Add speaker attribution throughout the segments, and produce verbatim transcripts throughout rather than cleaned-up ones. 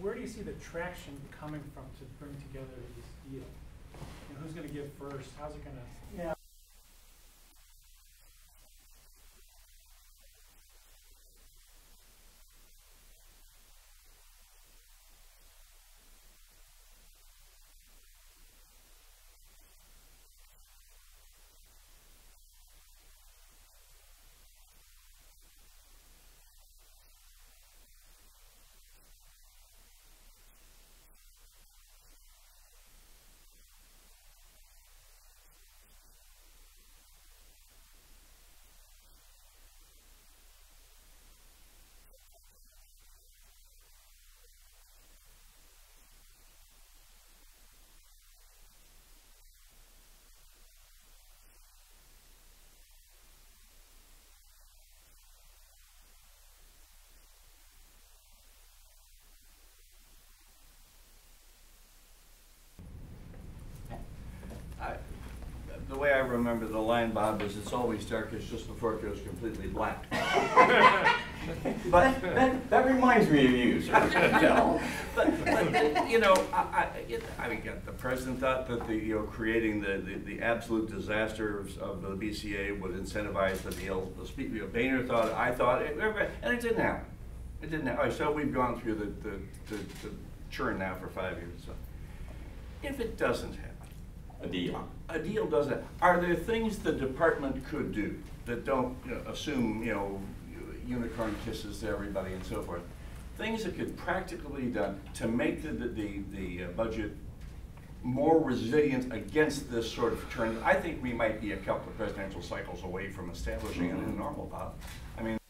Speaker 1: where do you see the traction coming from to bring together this deal? You know, who's going to give first? How's it going to? Yeah.
Speaker 2: I, the way I remember the line, Bob, is it's always darkest just before it goes completely black. But that, that reminds me of you, sir. You know, but, but you know, I, I, it, I mean, the president thought that the you know creating the, the, the absolute disasters of the B C A would incentivize the deal. The speaker, you know, Boehner thought, I thought, it, and it didn't happen. It didn't happen. So we've gone through the the, the, the churn now for five years. So if it doesn't happen.
Speaker 3: A deal.
Speaker 2: A deal doesn't. Are there things the department could do that don't you know, assume, you know, unicorn kisses to everybody and so forth? Things that could practically be done to make the, the, the, the budget more resilient against this sort of trend. I think we might be a couple of presidential cycles away from establishing mm-hmm. a new normal, Bob. I mean,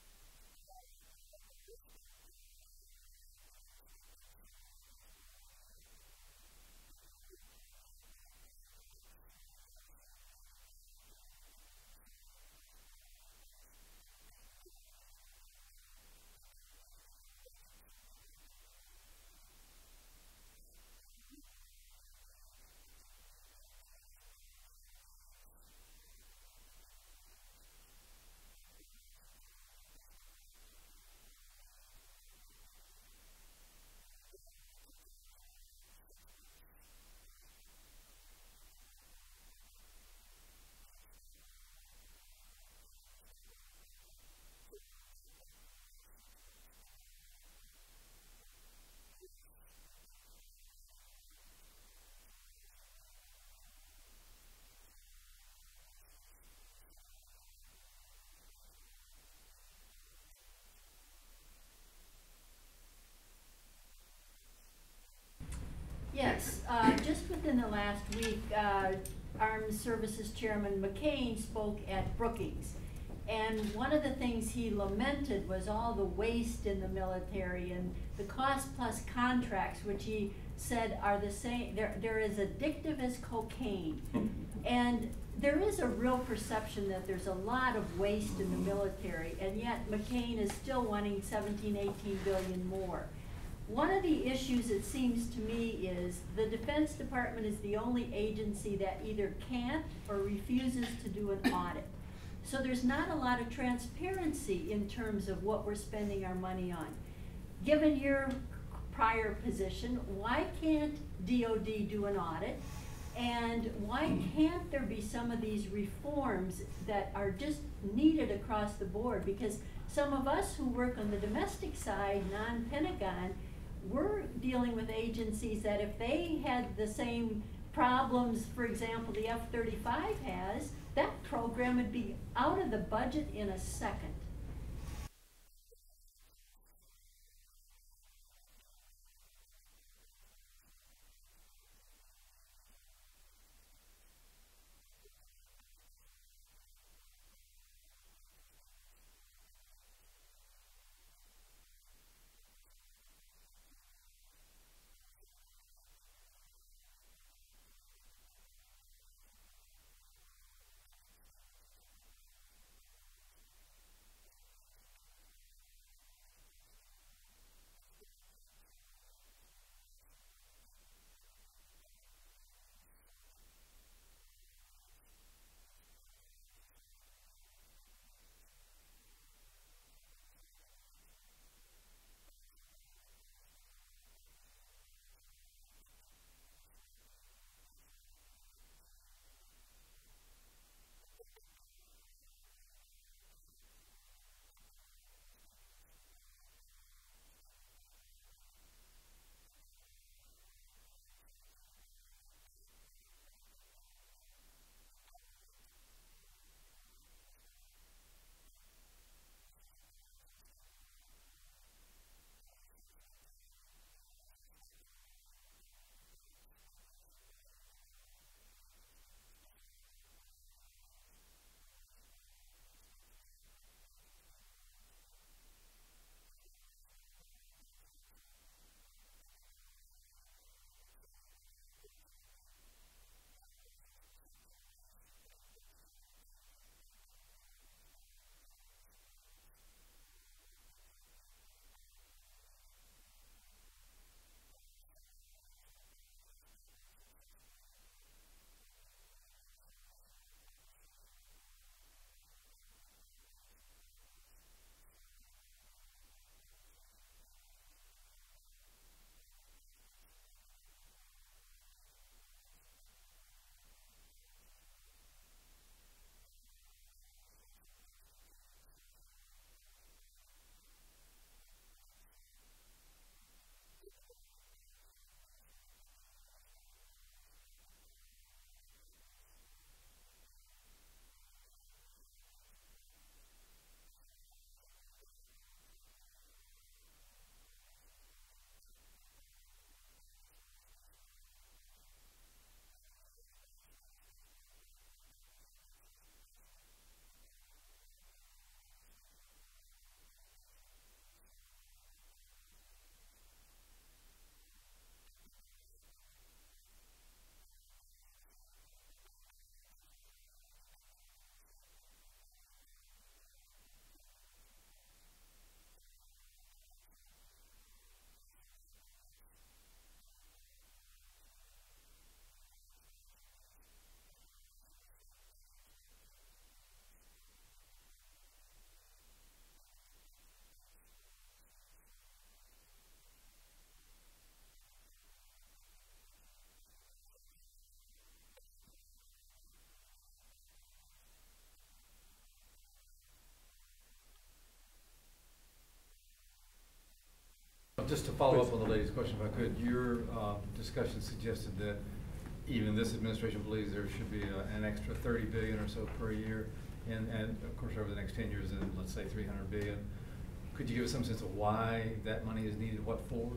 Speaker 4: Yes, uh, just within the last week, uh, Armed Services Chairman McCain spoke at Brookings. And one of the things he lamented was all the waste in the military and the cost plus contracts, which he said are the same, they're, they're as addictive as cocaine. And there is a real perception that there's a lot of waste in the military, and yet McCain is still wanting seventeen, eighteen billion more. One of the issues, it seems to me, is the Defense Department is the only agency that either can't or refuses to do an audit. So there's not a lot of transparency in terms of what we're spending our money on. Given your prior position, why can't D O D do an audit? And why can't there be some of these reforms that are just needed across the board? Because some of us who work on the domestic side, non-Pentagon, we're dealing with agencies that if they had the same problems, for example, the F thirty-five has, that program would be out of the budget in a second.
Speaker 3: just to follow up on the lady's question, if I could, your uh, discussion suggested that even this administration believes there should be a, an extra thirty billion or so per year, and, and of course over the next ten years, then let's say three hundred billion. Could you give us some sense of why that money is needed, what for?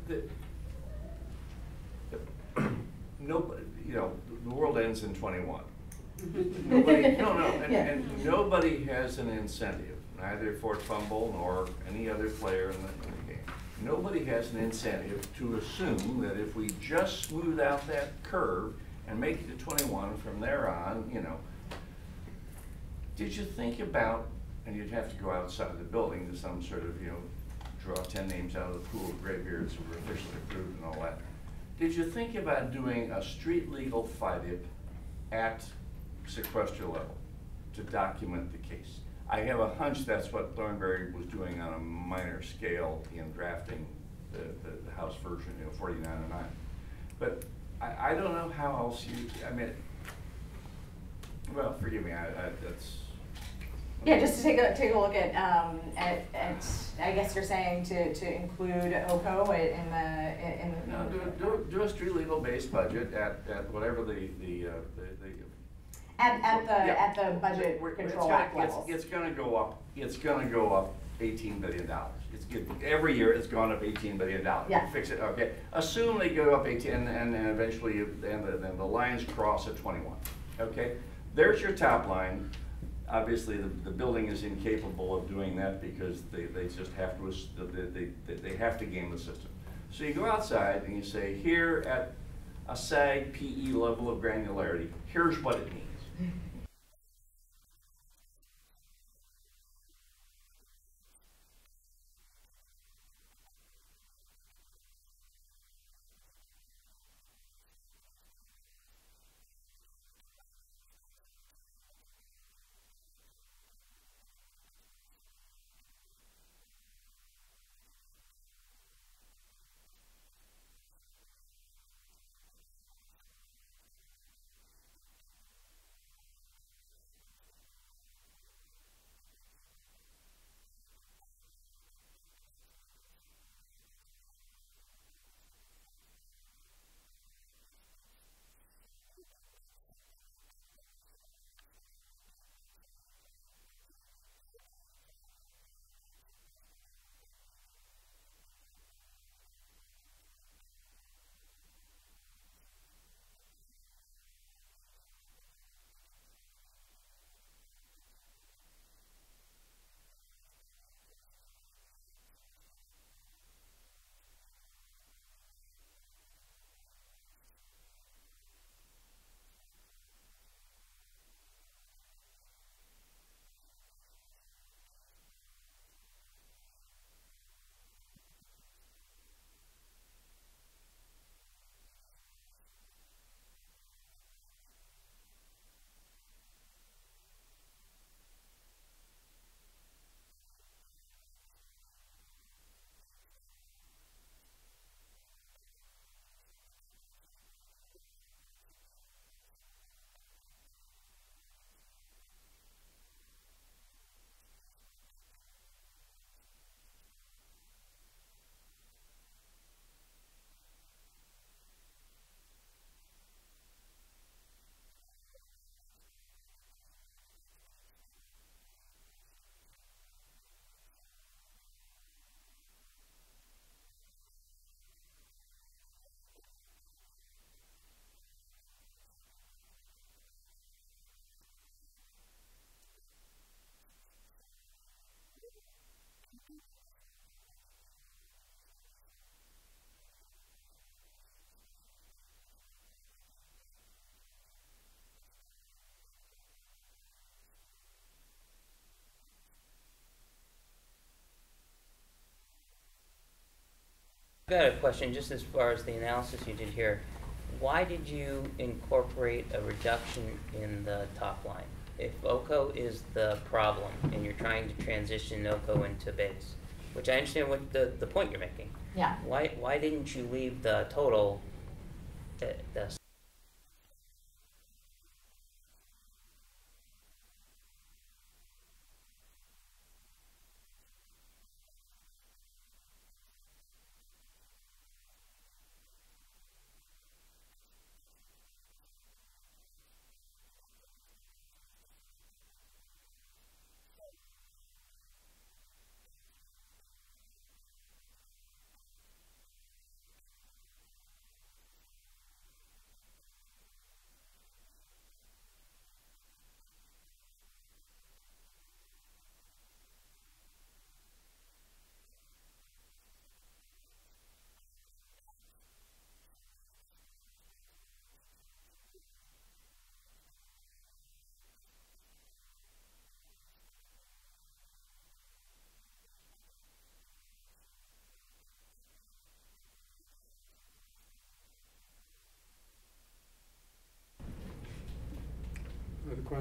Speaker 2: the, the, nobody, you know, the world ends in twenty-one. Nobody, no, no, and,
Speaker 5: Yeah.
Speaker 2: and nobody has an incentive, neither for Trumbull nor any other player in the, in the game. Nobody has an incentive to assume that if we just smooth out that curve and make it to twenty-one from there on, you know. Did you think about, and you'd have to go outside the building to some sort of, you know, draw ten names out of the pool of graybeards who were officially approved and all that. Did you think about doing a street legal F I D I P at sequester level to document the case? I have a hunch that's what Thornberry was doing on a minor scale in drafting the, the, the House version, you know, forty-nine oh nine. But I, I don't know how else you, I mean, well, forgive me, I, I, that's.
Speaker 5: Yeah, just to take a take a look at um at, at I guess you're saying to to include O C O in the in the.
Speaker 2: No, do, do, do a street legal based budget at, at whatever the, the, uh, the, the.
Speaker 5: At, at the
Speaker 2: Yeah.
Speaker 5: at the budget
Speaker 2: We're-
Speaker 5: control
Speaker 2: it's
Speaker 5: act
Speaker 2: gonna-
Speaker 5: levels.
Speaker 2: It's, it's gonna go up, it's gonna go up eighteen billion dollars. It's, get- every year it's gone up eighteen billion dollars.
Speaker 5: Yeah.
Speaker 2: Fix it, okay. Assume they go up eighteen and, and and eventually, and the, then the lines cross at twenty-one, okay? There's your top line. Obviously, the, the building is incapable of doing that because they, they just have to, ass- they, they, they have to game the system. So you go outside and you say, here at a S A G P E level of granularity, here's what it means.
Speaker 6: I've got a question just as far as the analysis you did here. Why did you incorporate a reduction in the top line? If O C O is the problem and you're trying to transition O C O into base, which I understand what the, the point you're making.
Speaker 5: Yeah.
Speaker 6: Why why didn't you leave the total at the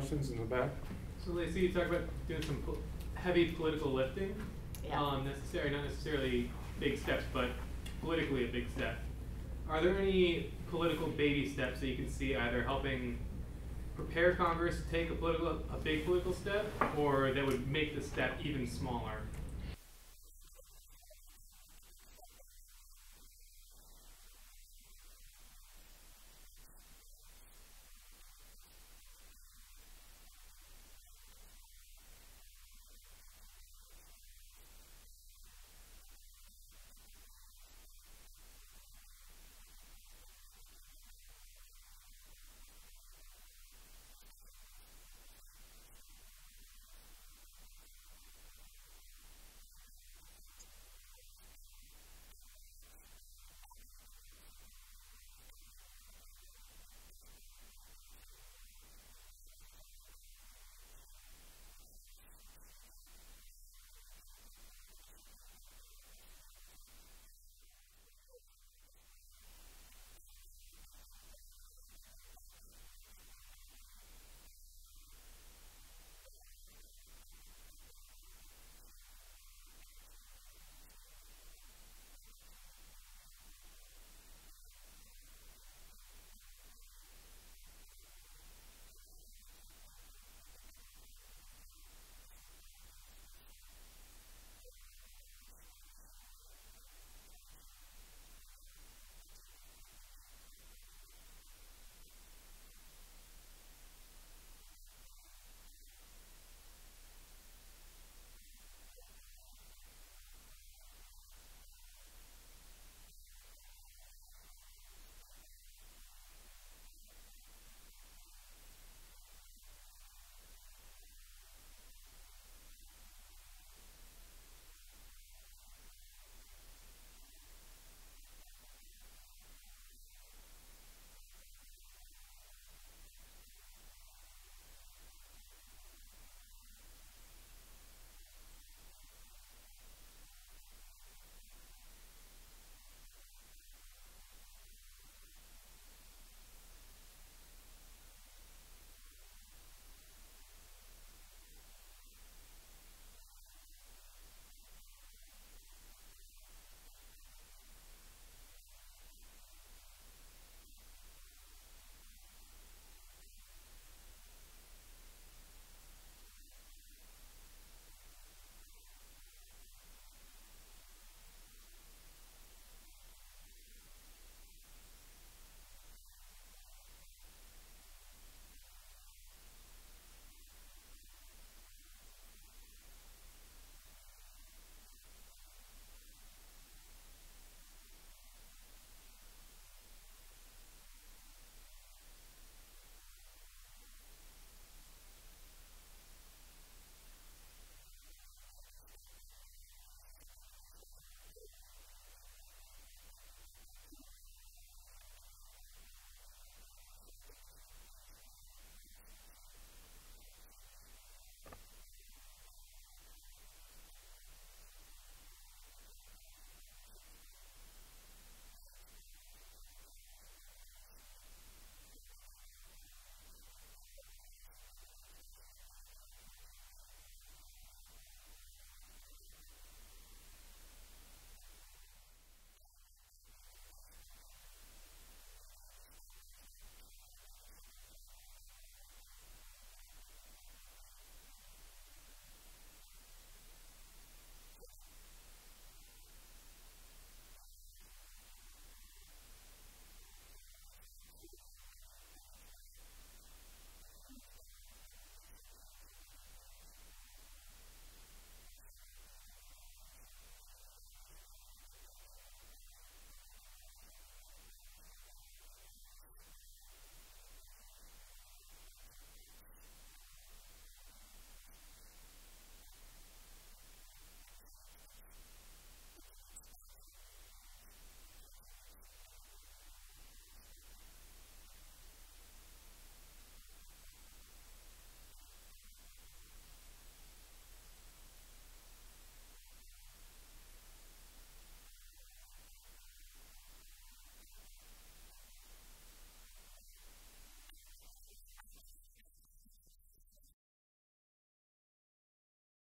Speaker 7: questions in the back?
Speaker 8: So Laicie, you talk about doing some po- heavy political lifting.
Speaker 5: Yeah.
Speaker 8: Um, necessary, not necessarily big steps, but politically a big step. Are there any political baby steps that you can see either helping prepare Congress to take a political, a big political step, or that would make the step even smaller?